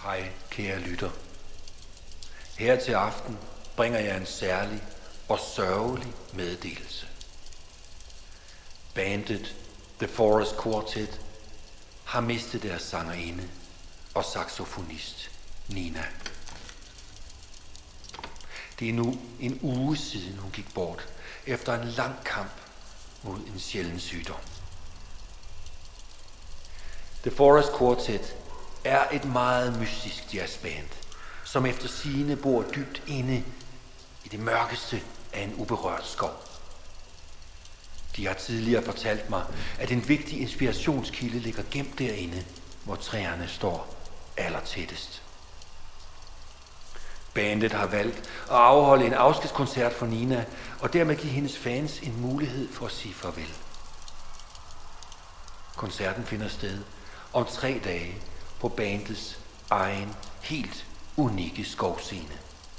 Hej, kære lytter. Her til aften bringer jeg en særlig og sørgelig meddelelse. Bandet The Forest Quartet har mistet deres sangerinde og saxofonist Nina. Det er nu en uge siden hun gik bort efter en lang kamp mod en sjælden sygdom. The Forest Quartet er et meget mystisk jazzband, som efter sigende bor dybt inde i det mørkeste af en uberørt skov. De har tidligere fortalt mig, at en vigtig inspirationskilde ligger gemt derinde, hvor træerne står allertættest. Bandet har valgt at afholde en afskedskoncert for Nina, og dermed give hendes fans en mulighed for at sige farvel. Koncerten finder sted om 3 dage på bandets egen, helt unikke skovscene.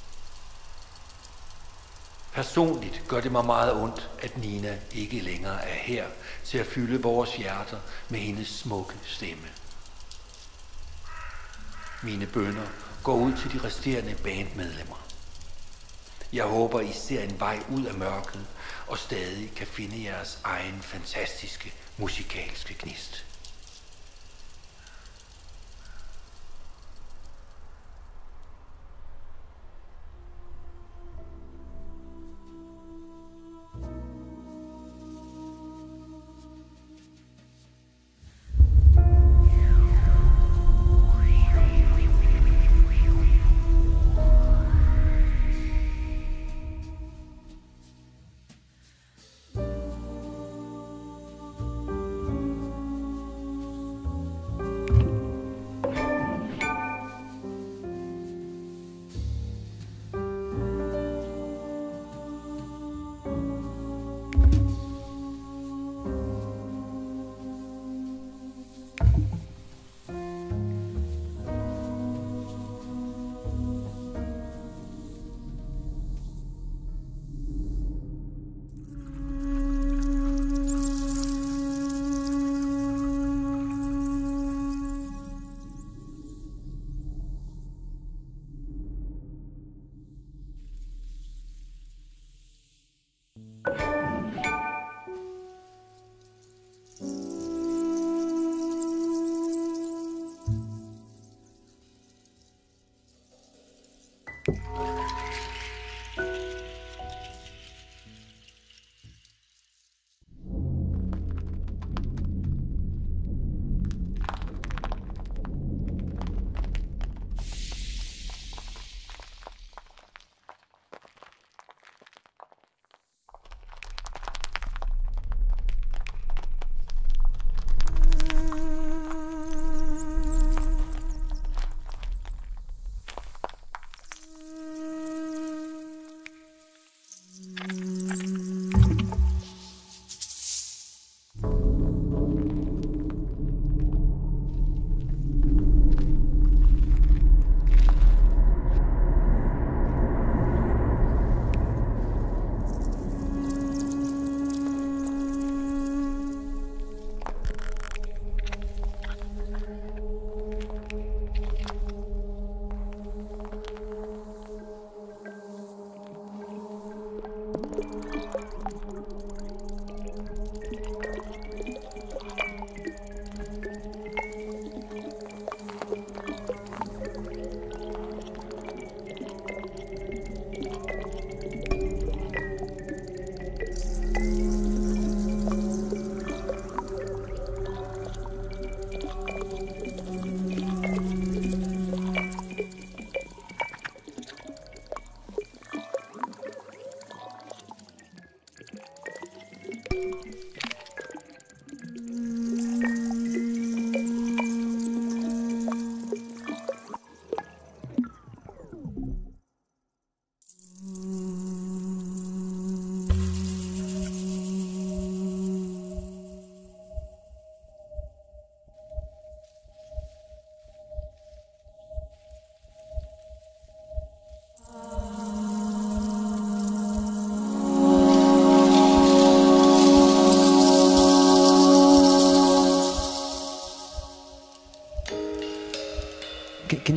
Personligt gør det mig meget ondt, at Nina ikke længere er her til at fylde vores hjerter med hendes smukke stemme. Mine bønner går ud til de resterende bandmedlemmer. Jeg håber, I ser en vej ud af mørket og stadig kan finde jeres egen fantastiske musikalske gnist.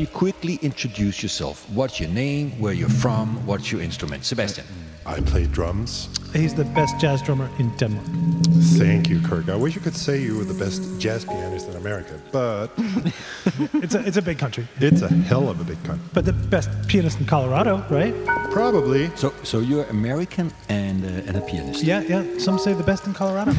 quickly introduce yourself. What's your name, where you're from, what's your instrument? Sebastian. I play drums. He's the best jazz drummer in Denmark. Thank you, Kirk. I wish you could say you were the best jazz pianist in America, but It's a big country. it's a hell of a big country. But the best pianist in Colorado, right? Probably. So you're American and a pianist. Yeah. Some say the best in Colorado.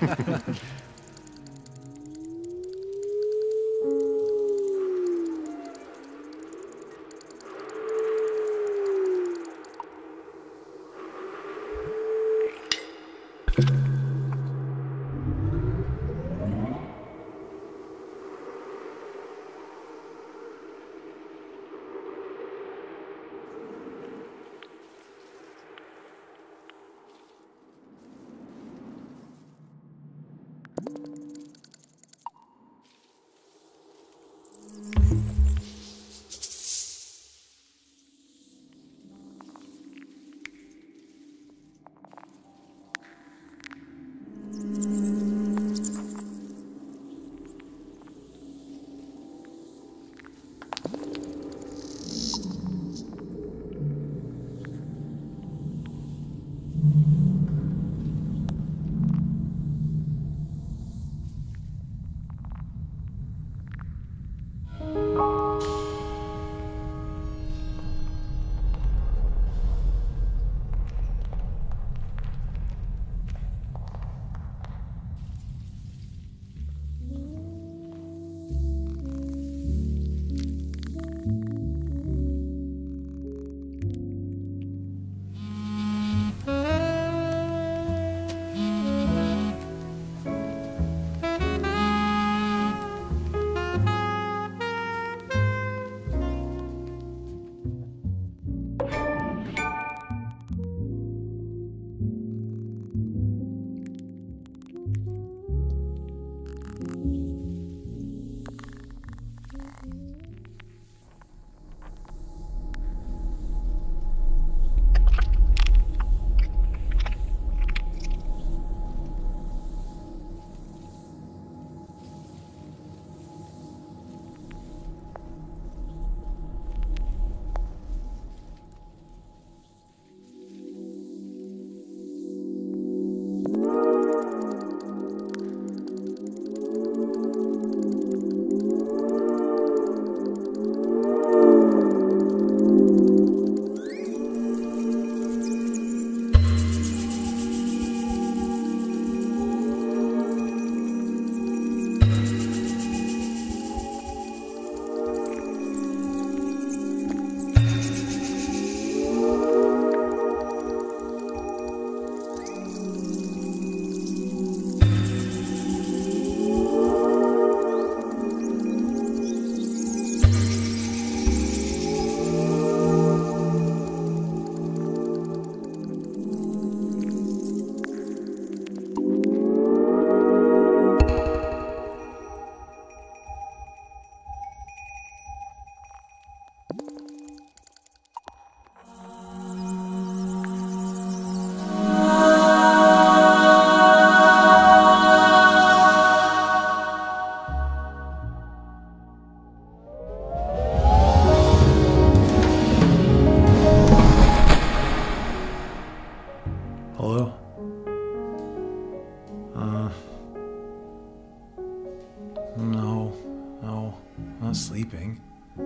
not sleeping.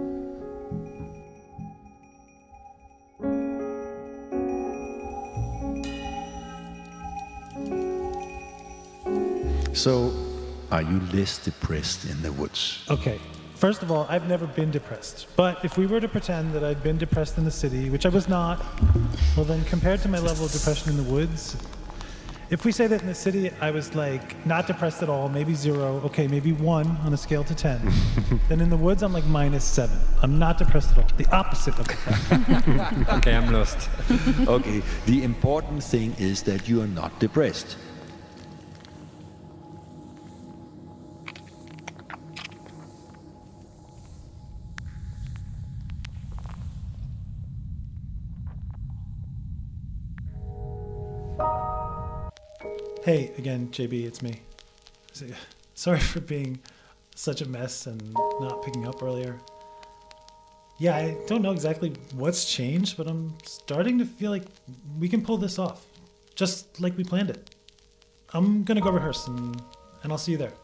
So, are you less depressed in the woods? Okay. First of all, I've never been depressed. But if we were to pretend that I'd been depressed in the city, which I was not, well then compared to my level of depression in the woods, if we say that in the city I was like not depressed at all, maybe 0, okay, maybe 1 on a scale to 10, then in the woods I'm like -7. I'm not depressed at all. The opposite of depressed. Okay, I'm lost. Okay, the important thing is that you are not depressed. Hey, again, JB, it's me. Sorry for being such a mess and not picking up earlier. Yeah, I don't know exactly what's changed, but I'm starting to feel like we can pull this off. Just like we planned it. I'm gonna go rehearse and I'll see you there.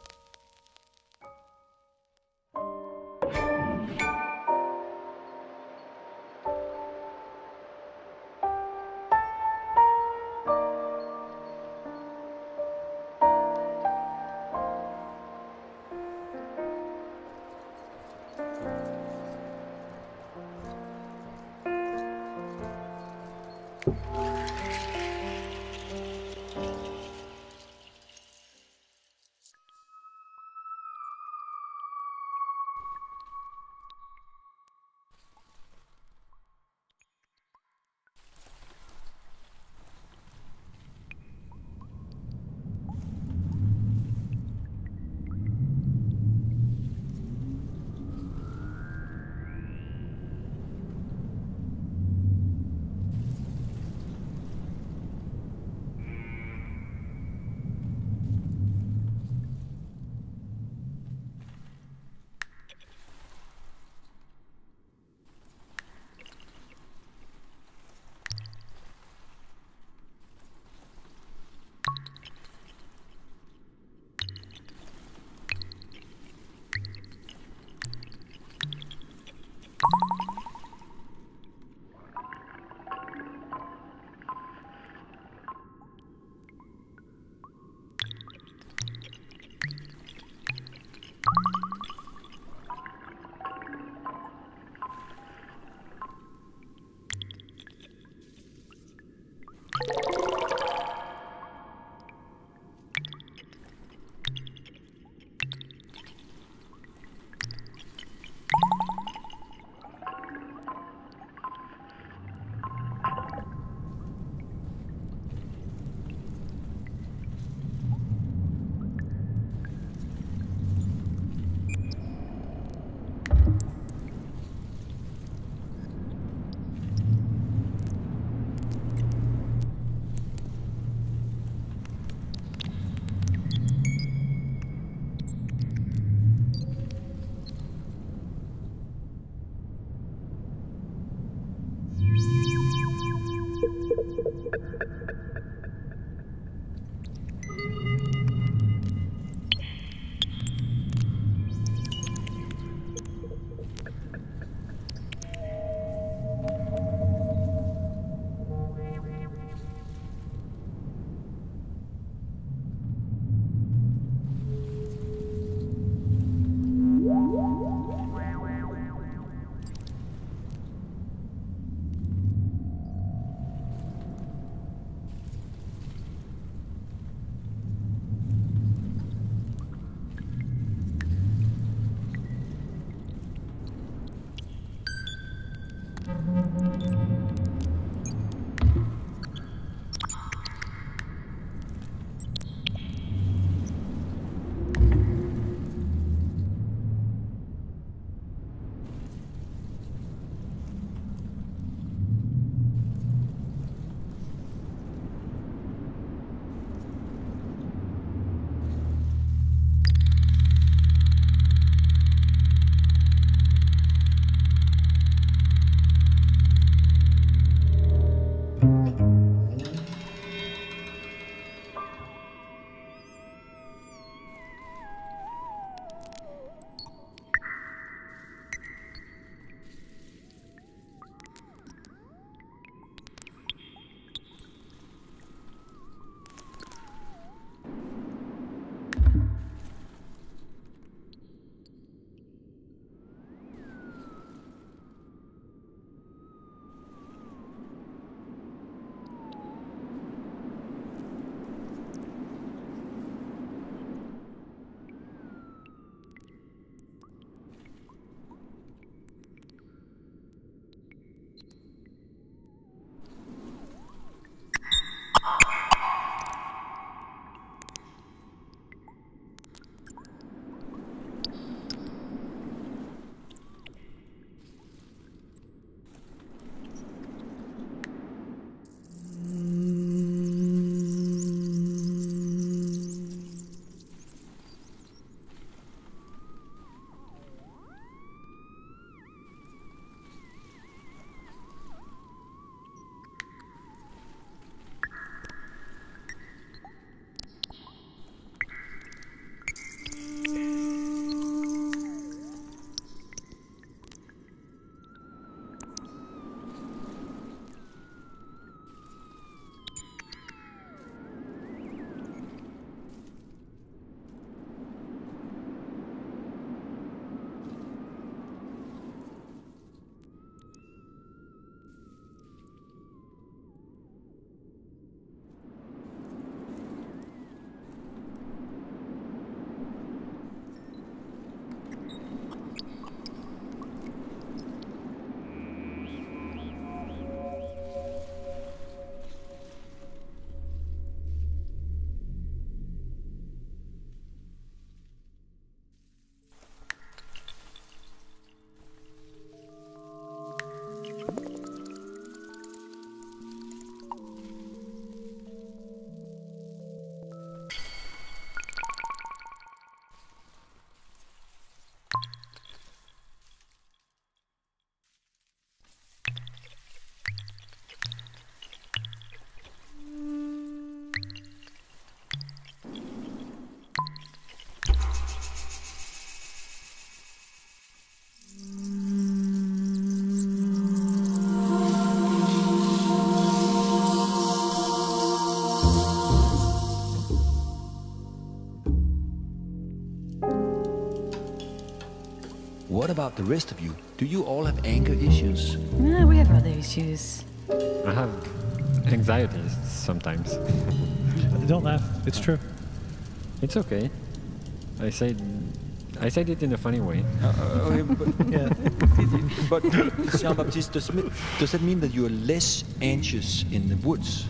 What about the rest of you? Do you all have anger issues? Nah, we have other issues. I have anxieties sometimes. Don't laugh. It's true. It's okay. I said it in a funny way. Okay, but, Yeah. but Jean-Baptiste, does that mean that you are less anxious in the woods?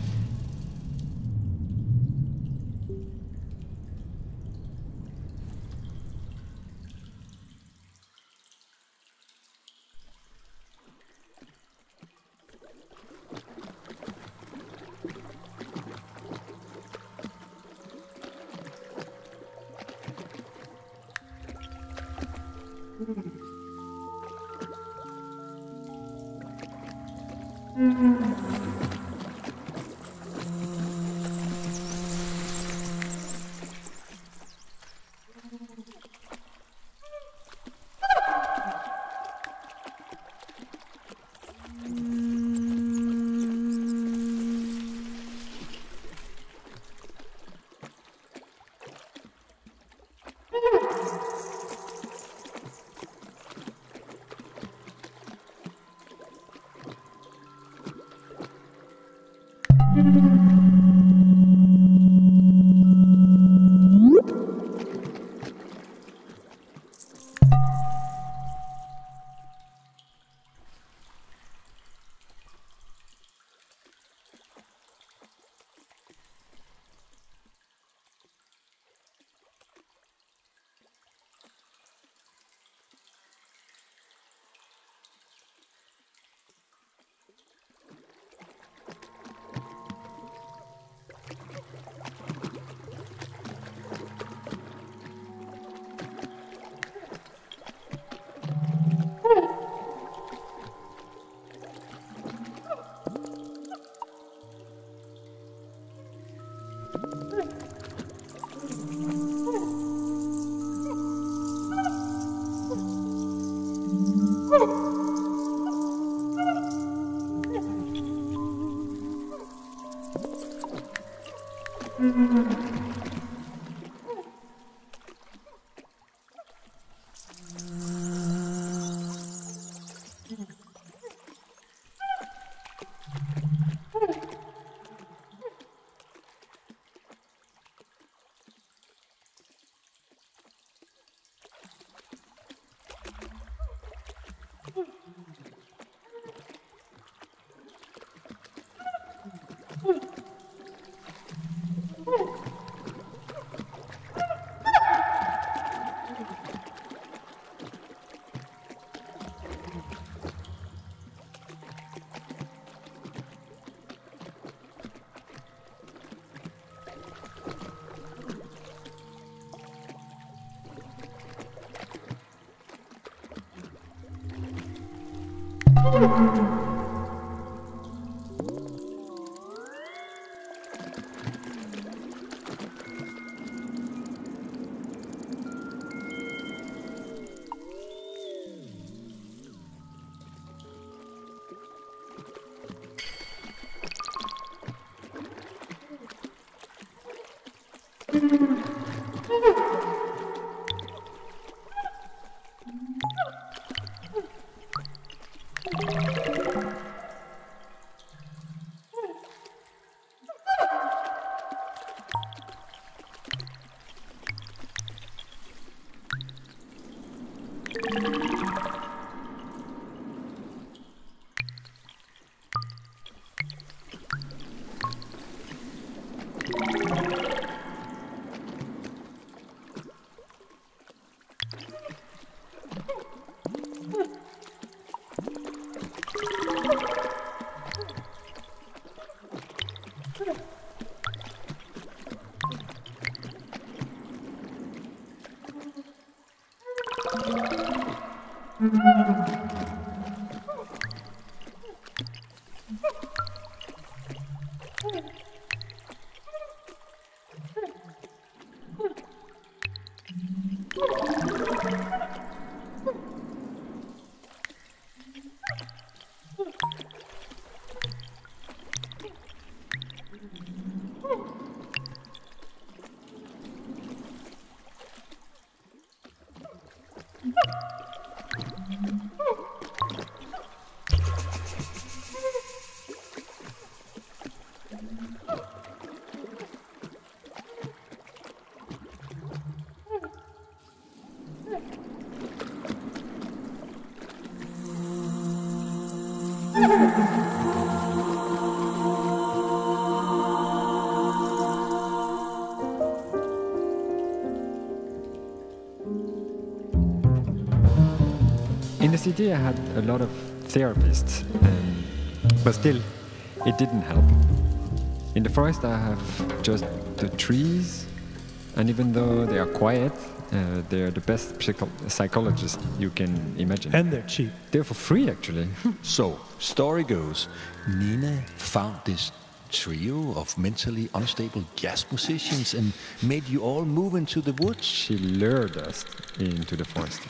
In the city, I had a lot of therapists, but still, it didn't help. In the forest, I have just the trees, and even though they are quiet, they're the best psychologists you can imagine. And they're cheap. They're for free, actually. So, story goes, Nina found this trio of mentally unstable jazz musicians and made you all move into the woods. She lured us into the forest.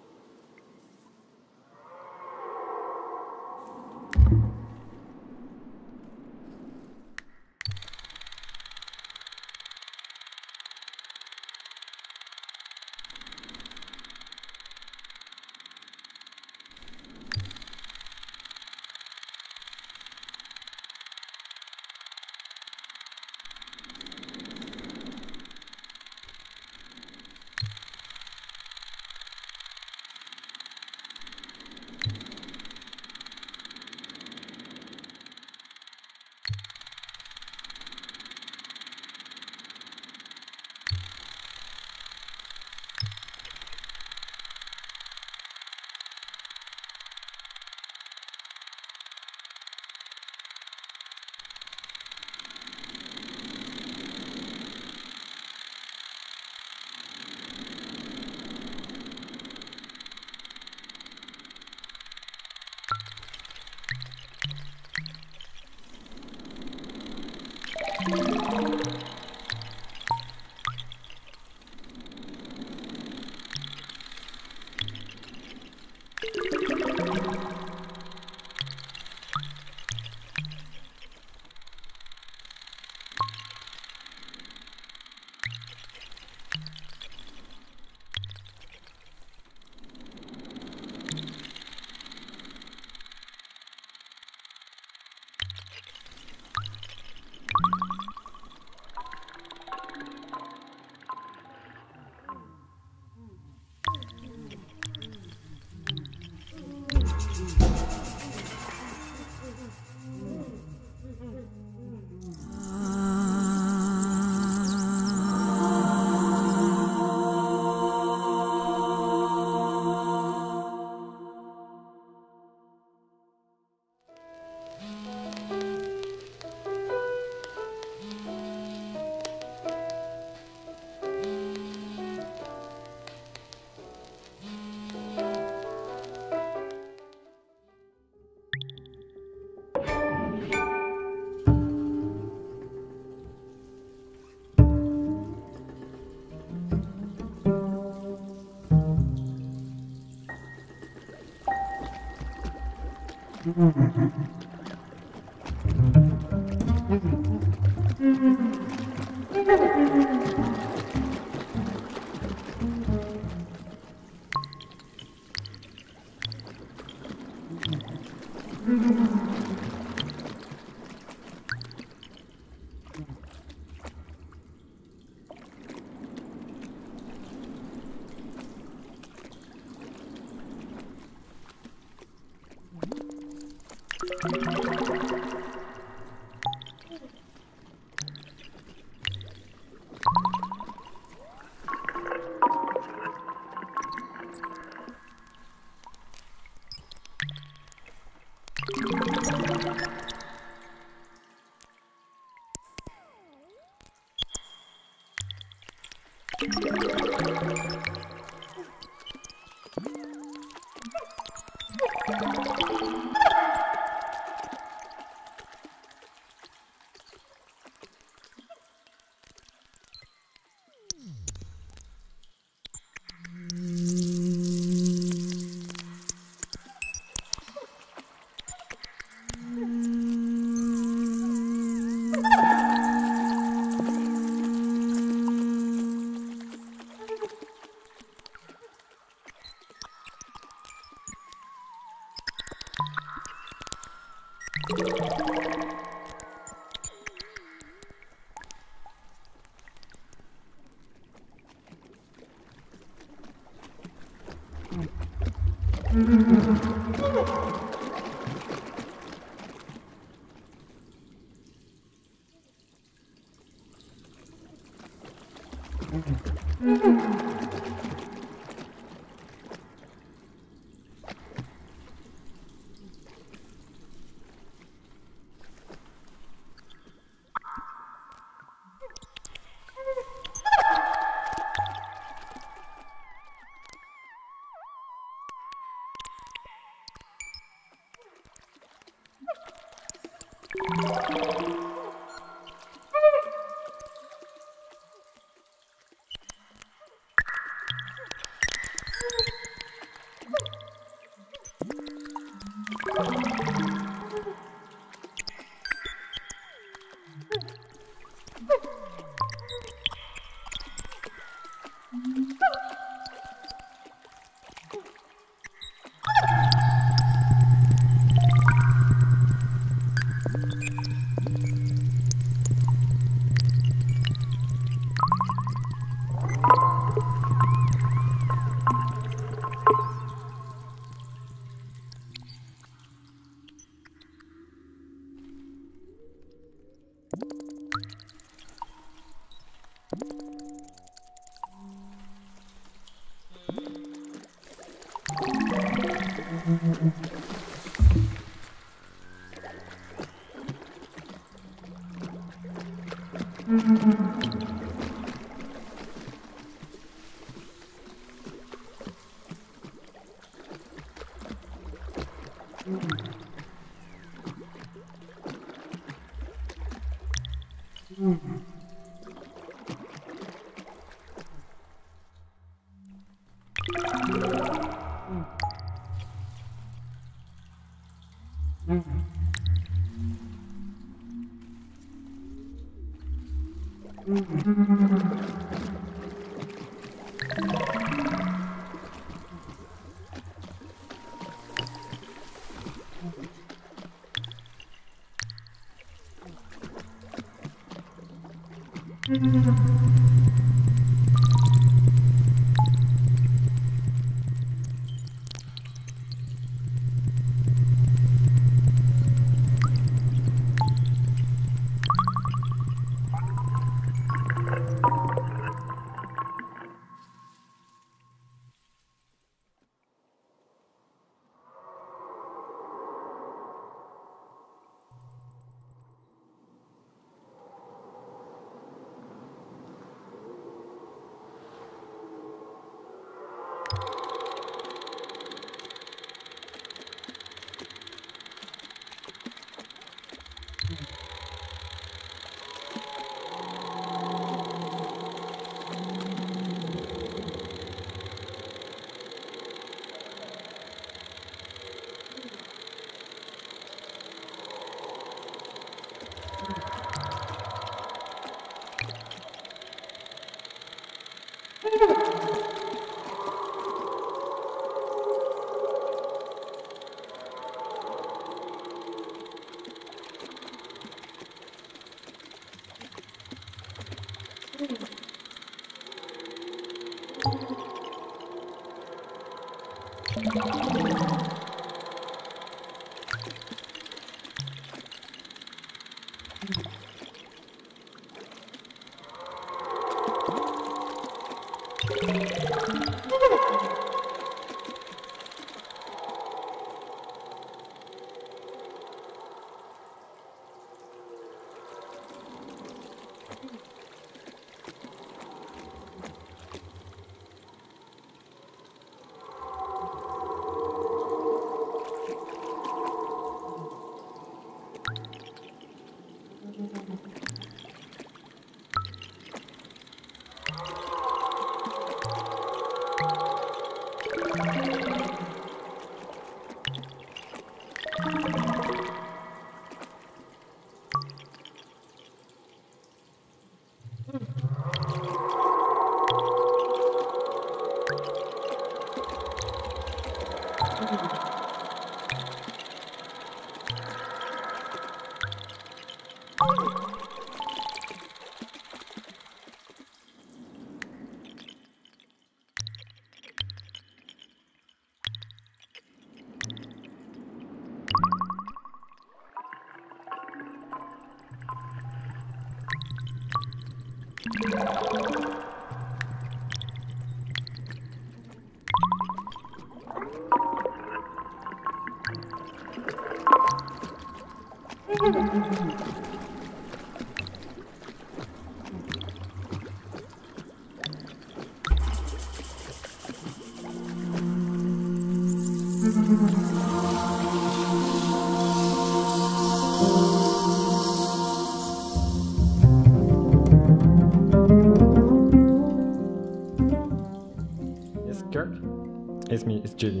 Yes, Kirk? It's me, it's Julie.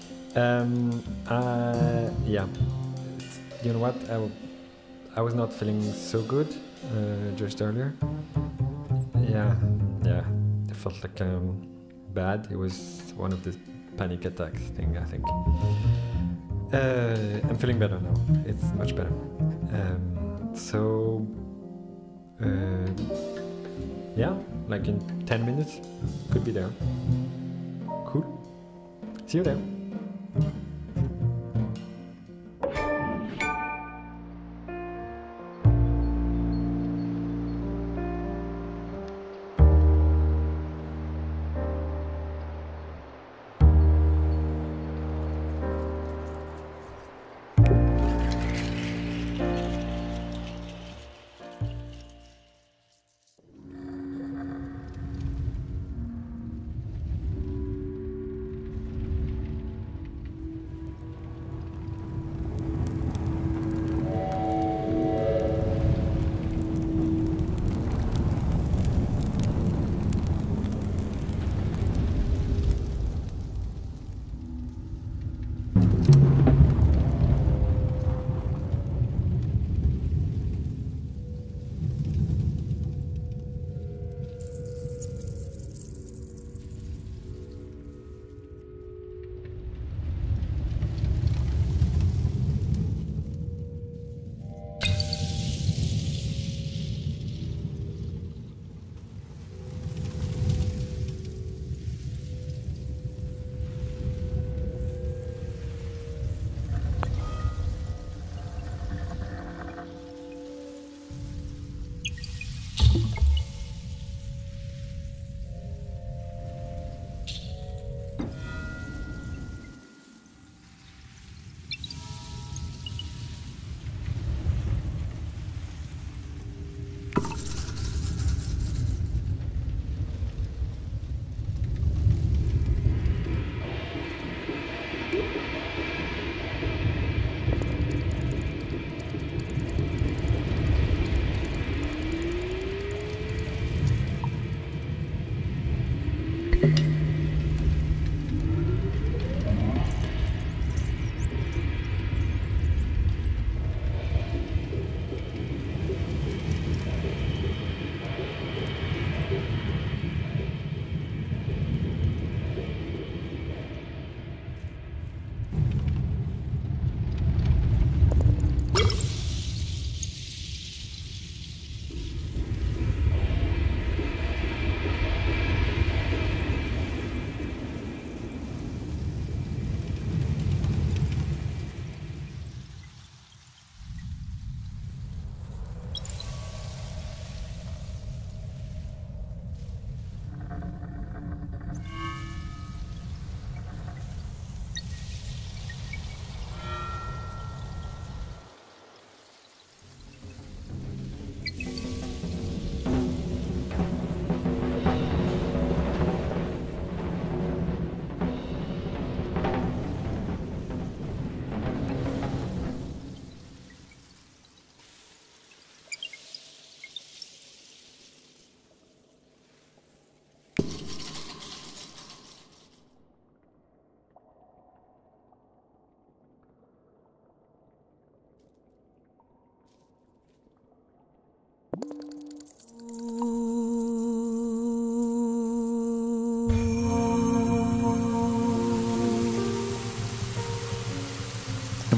Yeah. You know what? I was not feeling so good just earlier. Yeah. It felt like bad. It was one of the panic attacks thing, I think. I'm feeling better now. It's much better. Yeah, like in 10 minutes, could be there. Cool. See you there.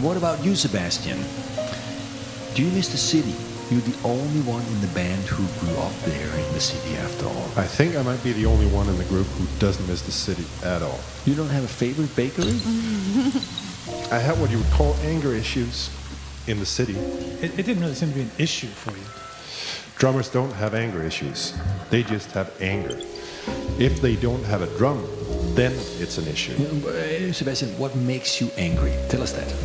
what about you, Sebastian? Do you miss the city? You're the only one in the band who grew up there in the city after all. I think I might be the only one in the group who doesn't miss the city at all. You don't have a favorite bakery? I have what you would call anger issues in the city. It didn't really seem to be an issue for you. Drummers don't have anger issues. They just have anger. If they don't have a drum, then it's an issue. Sebastian, what makes you angry? Tell us that.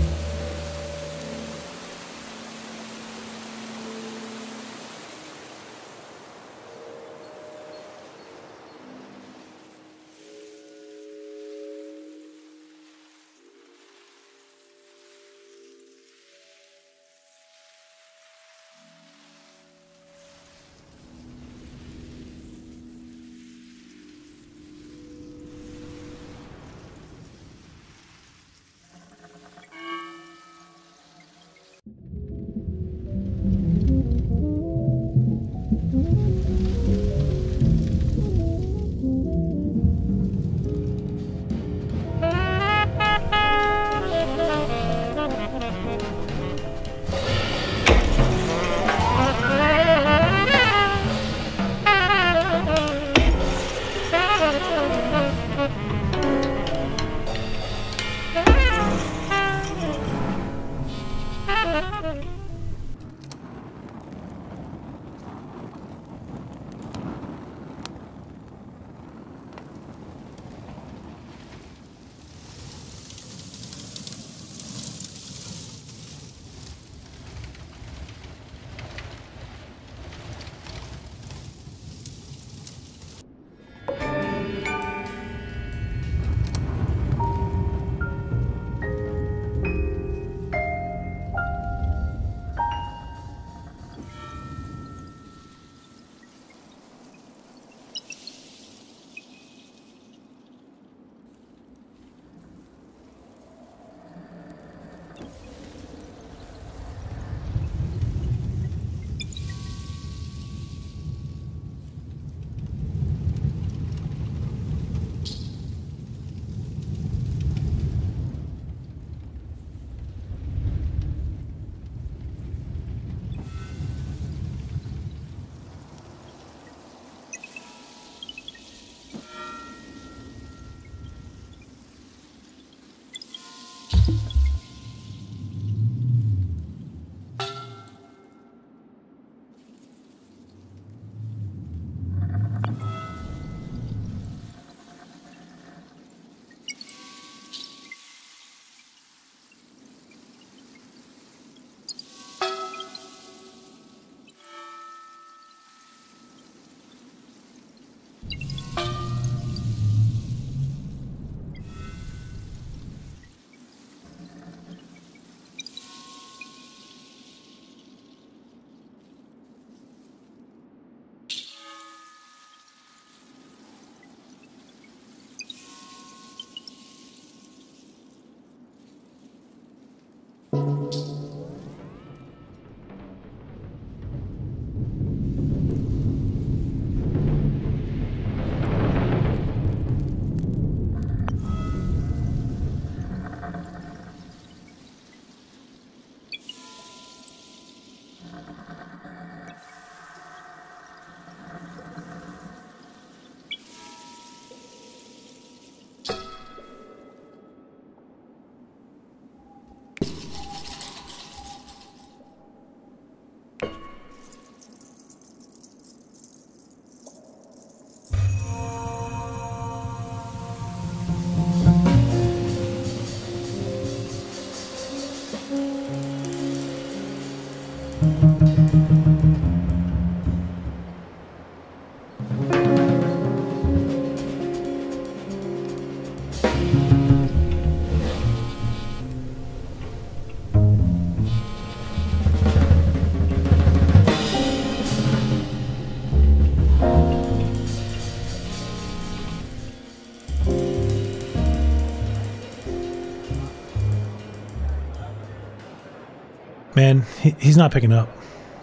Man, he's not picking up.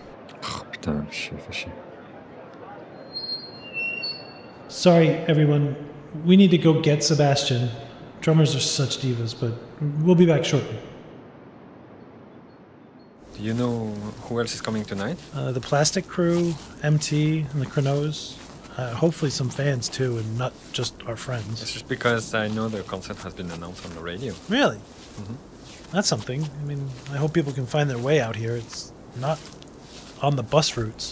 Oh, putain, shit for shit. Sorry, everyone. We need to go get Sebastian. Drummers are such divas, but we'll be back shortly. Do you know who else is coming tonight? The Plastic Crew, MT, and the Chronos. Hopefully some fans too, and not just our friends. It's just because I know the concert has been announced on the radio. Really? Mm-hmm. That's something. I mean, I hope people can find their way out here. It's not on the bus routes.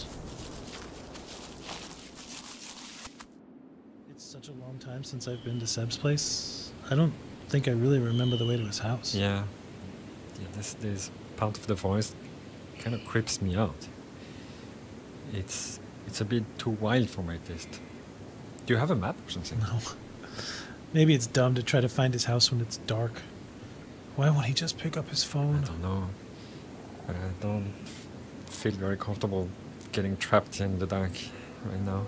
It's such a long time since I've been to Seb's place. I don't think I really remember the way to his house. Yeah, this part of the forest kind of creeps me out. It's a bit too wild for my taste. Do you have a map or something? No. Maybe it's dumb to try to find his house when it's dark. Why won't he just pick up his phone? I don't know. But I don't feel very comfortable getting trapped in the dark right now.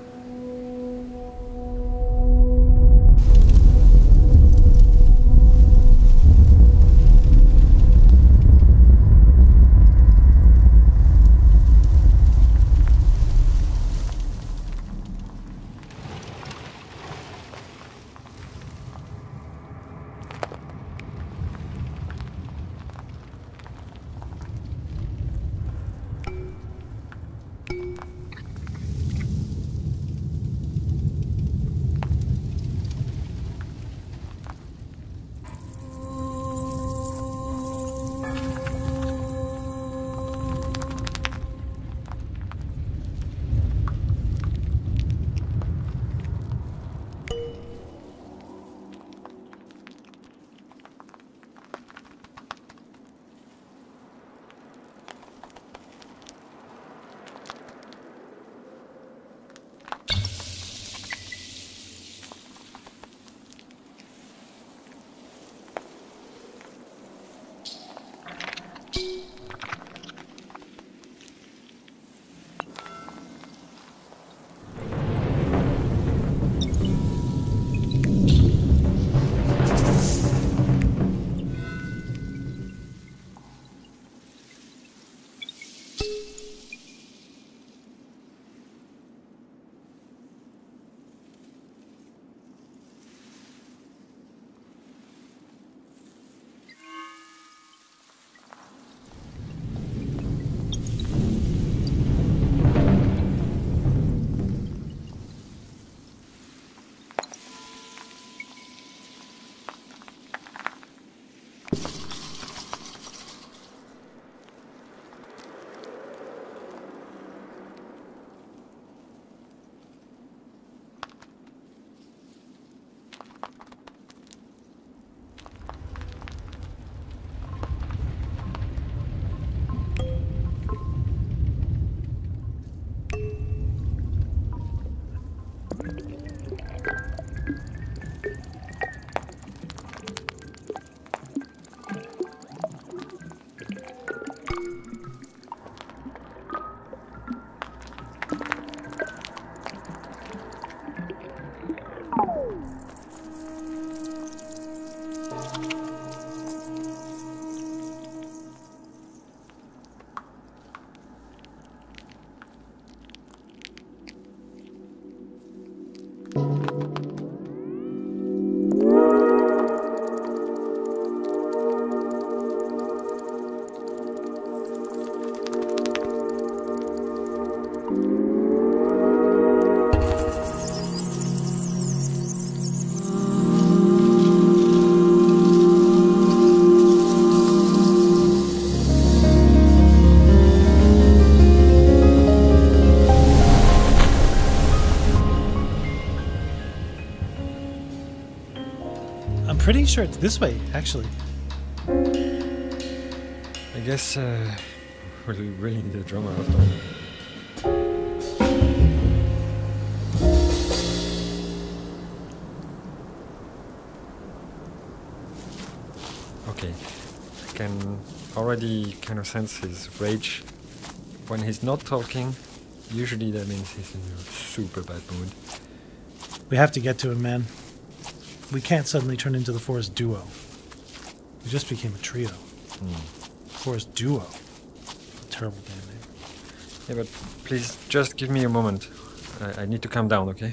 Pretty sure it's this way, actually. I guess we really need a drummer after all. Okay, I can already kind of sense his rage. When he's not talking, usually that means he's in a super bad mood. We have to get to him, man. We can't suddenly turn into the Forest Duo. We just became a trio. Forest Duo. Terrible damn name. Yeah, but please just give me a moment. I need to calm down, okay?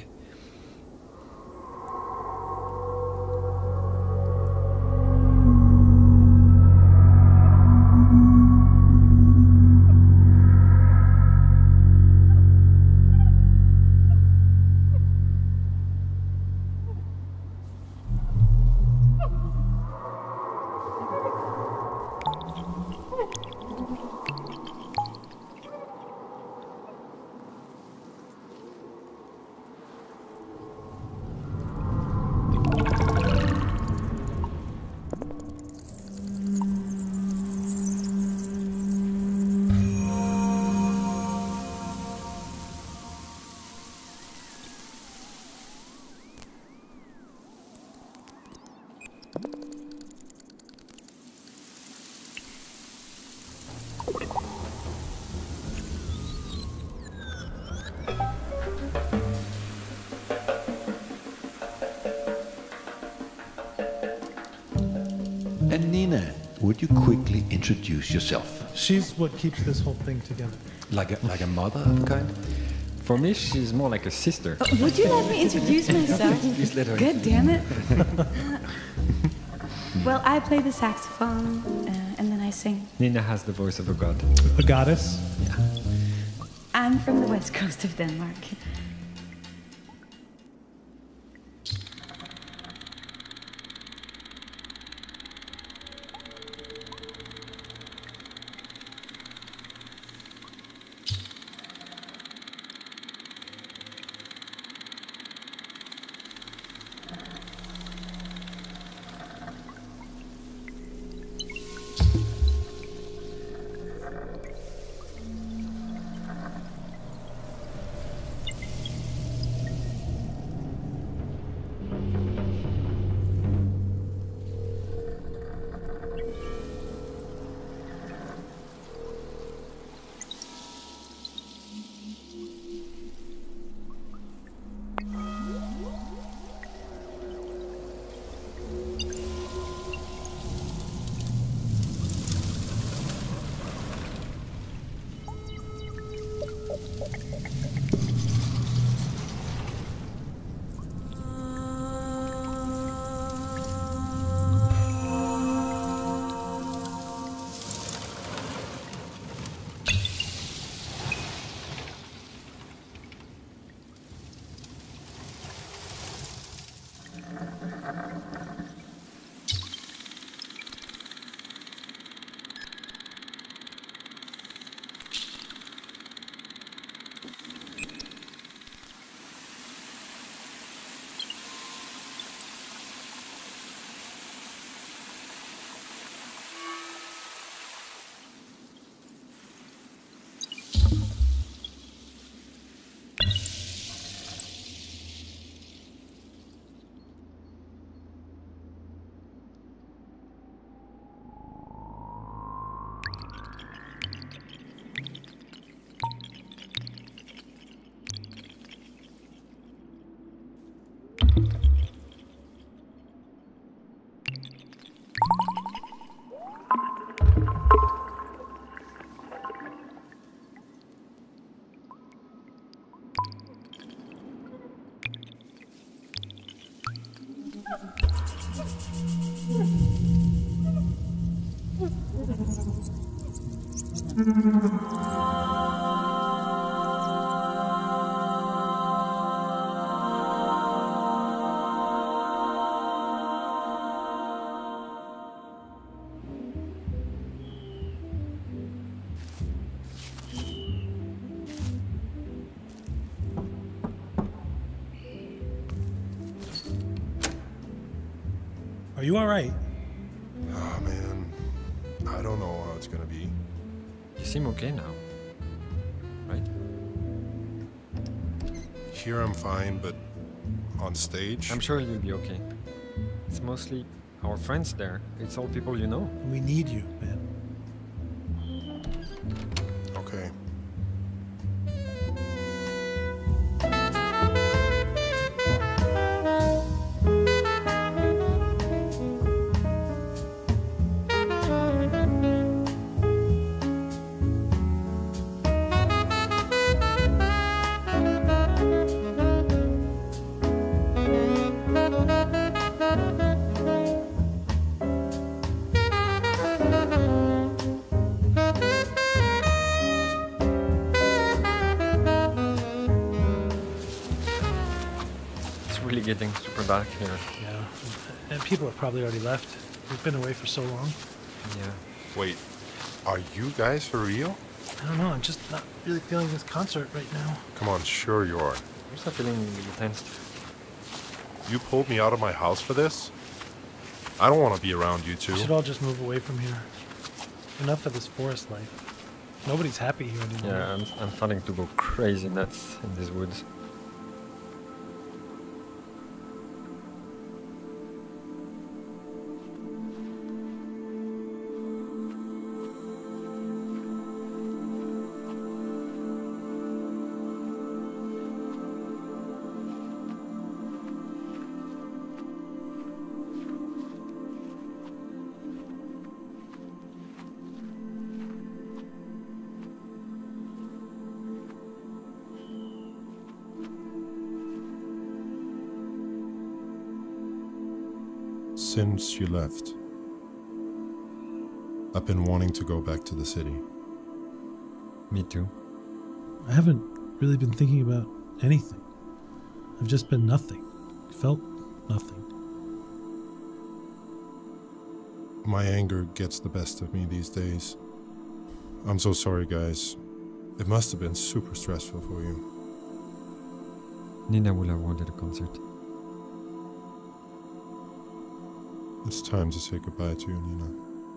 And Nina, would you quickly introduce yourself? She's what keeps this whole thing together. Like a mother of a kind? For me, she's more like a sister. Would you let me introduce myself? Please let her. God damn it. Well, I play the saxophone and then I sing. Nina has the voice of a god. A goddess? I'm from the west coast of Denmark. Are you all right? Oh, man. I don't know how it's gonna be. You seem okay now, right? Here I'm fine, but on stage? I'm sure you'll be okay. It's mostly our friends there. It's all people you know. We need you, man. Okay. Really getting super dark here. Yeah. And people have probably already left. We've been away for so long. Yeah. Wait, are you guys for real? I don't know. I'm just not really feeling this concert right now. Come on, sure you are. I'm still feeling really tense. You pulled me out of my house for this? I don't want to be around you two. We should all just move away from here. Enough of this forest life. Nobody's happy here anymore. Yeah, I'm starting to go crazy nuts in these woods. Since you left, I've been wanting to go back to the city. Me too. I haven't really been thinking about anything. I've just been nothing. Felt nothing. My anger gets the best of me these days. I'm so sorry, guys. It must have been super stressful for you. Nina would have wanted a concert. It's time to say goodbye to you, Nina.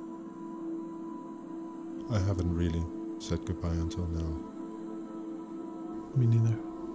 I haven't really said goodbye until now. Me neither.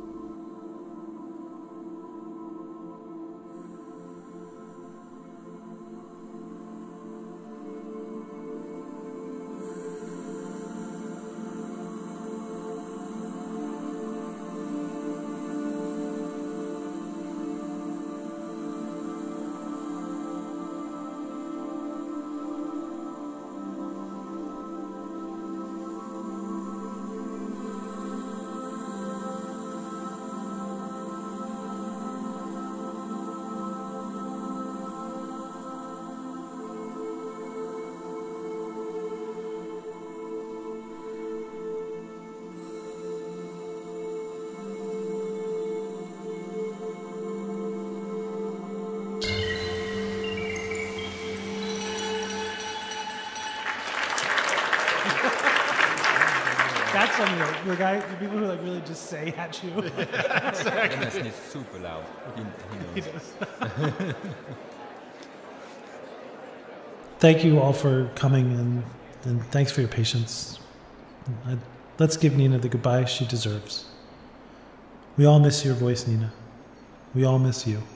That's on the people who like really just say at you. Dennis is super loud. He knows. Thank you all for coming and thanks for your patience. Let's give Nina the goodbye she deserves. We all miss your voice, Nina. We all miss you.